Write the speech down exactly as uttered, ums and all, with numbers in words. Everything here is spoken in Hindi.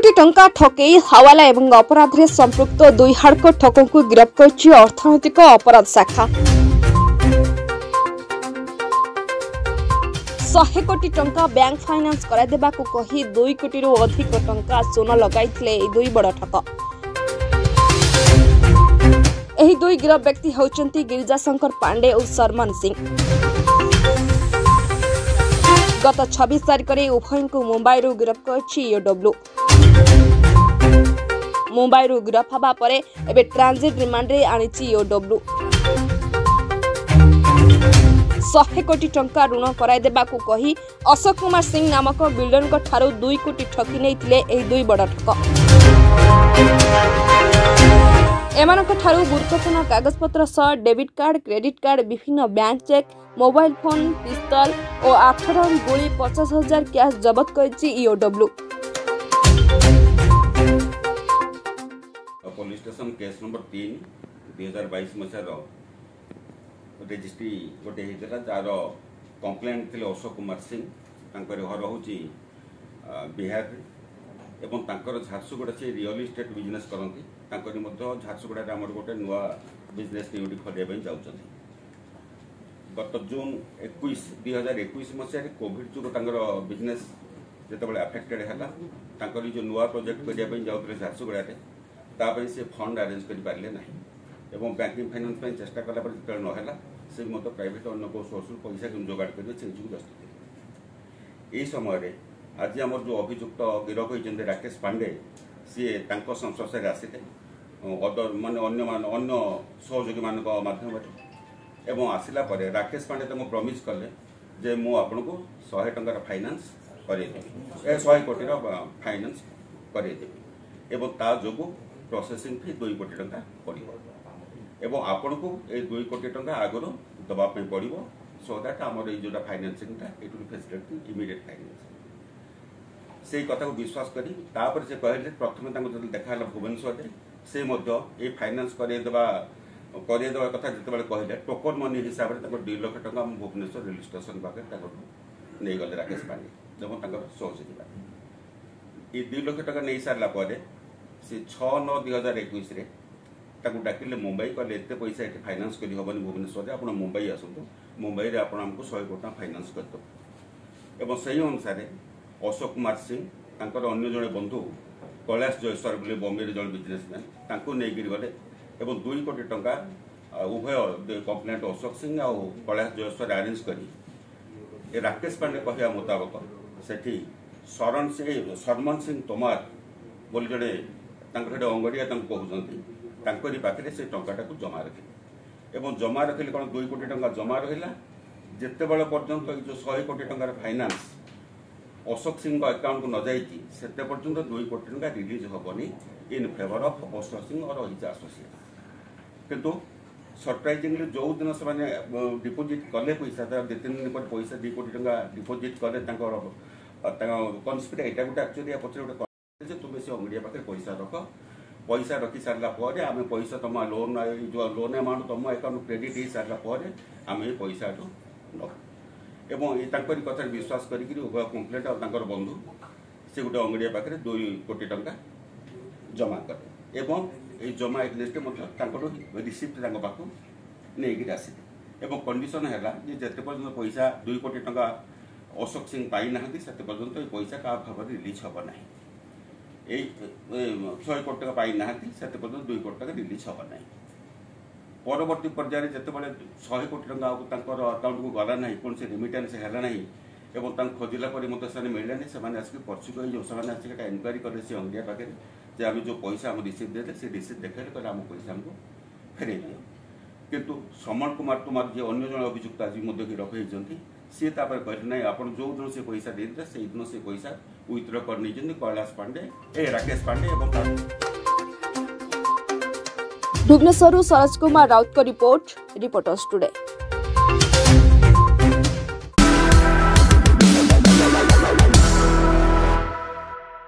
कोटी टंका ठकेई हवाला एवं अपराध रे संपृक्त दुई हाड़को ठकों को गिरफ्त कर अर्थनैतिक अपराध शाखा। सौ कोटी टंका बैंक फाइनान्स करादेबा को कही दुई कोटी रु अधिक टंका सोना लगाइथिले दुई बड़ ठक। एही दुई गिरफ व्यक्ति होचंती गिरिजाशंकर पांडे और सरमन सिंह। गत छब्बीस तारिख में उभय को मुंबई रु गिरफ कर ईओडब्ल्यू। मुंबई रु गिरफ हवा पर एबे ट्रांजिट रिमांड रे आनी ईओडब्ल्यू। सौ कोटी टंका ऋण कराइदेबा को कही अशोक कुमार सिंह नामक बिल्डर ठारू दुई कोटी ठकी नैथिले एही दुई बड़ ठक। एमानक ठारू गुरुत्वपूर्ण कागजपत्र सह डेबिट कार्ड, क्रेडिट कार्ड, विभिन्न bank cheque, mobile phone, pistol और आठ राउंड गोली पचास हजार कैश जबत करिछि EOW. Police station case number तीन दुई हजार बैश मसीहार रेजिस्ट्री गोटे होता जार कंप्लेंट थे अशोक कुमार सिंह घर हूँ बिहार एवं झारसुगुड़ा से रियल इस्टेट बिजनेस करती झारसुगुड़ा आमर गोटे नुआ बिजनेस यूनिट खोलिया जाऊँ। गत जून एक दुई हजार एक मसीह कोविड जो बिजनेस जिते अफेक्टेड है जो नुआ प्रोजेक्ट करने जाते झारसुगुड़ा तापाई से फंड अरेंज कर पारे ना एवं बैंकिंग फाइनेंस चेष्टा कला जो नाला से मतलब प्राइवेट अन्य को सोर्स पैसा जोगाड़ करेंगे से व्यस्त थे। यही समय आज आम जो अभियुक्त गिरफ होती राकेश पांडे सी संस्पर्श आसते अदर मान अन्य सहयोगी मान एवं आसला राकेश पांडे प्रमिश कले जे मु आपन को सौ टंकार फाइनान्स कर सौ कोटी फाइनान्स कर जो प्रोसेसिंग फी दुई कोटी टंका पड़ो एवं आपण को ये दुई कोटी टंका आगुरी दवाई पड़ो सो दैट आमर जो financing it will facility immediate finance से कथा को विश्वास करी तापर से कहले प्रथम जो देखा भुवनेश्वर से ये फाइनान्स करदेवा करदेवा कथा जिते कहले टोकन मनी हिसाब से दुई लाख टंका भुवनेश्वर रेल स्टेशन पाखे नहीं गले राकेश पांडे एवं सहयोगी ये दुई लाख टंका नहीं सारापर से छः नौ दुई हजार एक डाकिले मुंबई कहले एत पैसा ये फाइनान्स कर हेनी भुवनेश्वर आप मुंबई आसतु मुंबई में आपको सौ कोटी फाइनान्स करदेव एवं से अनुसार अशोक कुमार सिंह अन्य जड़े बंधु कैलाश जयस्वर बोले बॉम्बे जड़े बिजनेसमैन नहीं गले एवं दुई कोटी टंका उभय कंप्लेंट अशोक सिंह आ कैलाश जयस्वर अरेंज कर राकेश पांडे कहवा मुताबक से शरण सिंह सरमन सिंह तोमार बोली जड़े अंगड़िया कहते पाखे से टाटा को जमा रखिले एवं जमा रखिले कौन दुई कोटी टंका जमा रहा जिते बड़े पर्यंत जो सौ कोटी टंकार फाइनान्स अशोक सिंह अकाउंट को न जाइए से पर्यंत दुई कोटी टंका रिलीज हेनी in favour of Ashok Singh और हिज एसोसिएट किंतु सरप्राइजिंगली जो दिन से डिपोजिट कले पैसा दु तीन दिन पर पैसा दुई कोटी टंका डिपोजिट कले कन्सपिरेट गोटे एक्चुअली पचर गोटे तुम्हें से अंगड़िया पाखे पैसा रख पैसा रखी सारापर आम पैसा तुम लोन जो लोन अमाउंट तुम अकाउंट क्रेडिट हो सारापर आम ये पैसा नौ एवं ये कथा विश्वास करी उभय कंप्लेंट और बंधु से गोटे अंगड़िया पाखे दुई कोटी टंका जमा करे एवं ये जमा एग्नेस्ट रिसीप्ट पाक नहीं आसिले एवं कंडीशन है जिते पर्यटन पैसा दुई कोटी टंका अशोक सिंह पाई ना से पर्यटन ये पैसा क्या भाव रिलीज हम ना सौ कोटी टका पाई ना से पर्यटन दुई कोटी टका रिलीज हम ना परवर्ती पर्यायर जिते सौ कोटी टका अकाउंट को गला ना कौन से रिमिटेन्स है ना एवं खोजिला मत से मिलने से आसिक परसुक जो आसिक इनक्वारी कले से अंगिया पाखे जे आम जो पैसा आम रिसीव देते से रिसीव देखा कहले आम पैसा आमको फेरे दियो किंतु समन कुमार कुमार जी अन्य जन अभियुक्त आज गिरफ होती सी कहते ना आप जो दिन से पैसा देते से दिन से पैसा विथड्र कर नहीं कैलाश पांडे ए राकेश पांडे एवं भुवनेश्वर सरोज कुमार राउत को रिपोर्ट रिपोर्टर्स टुडे।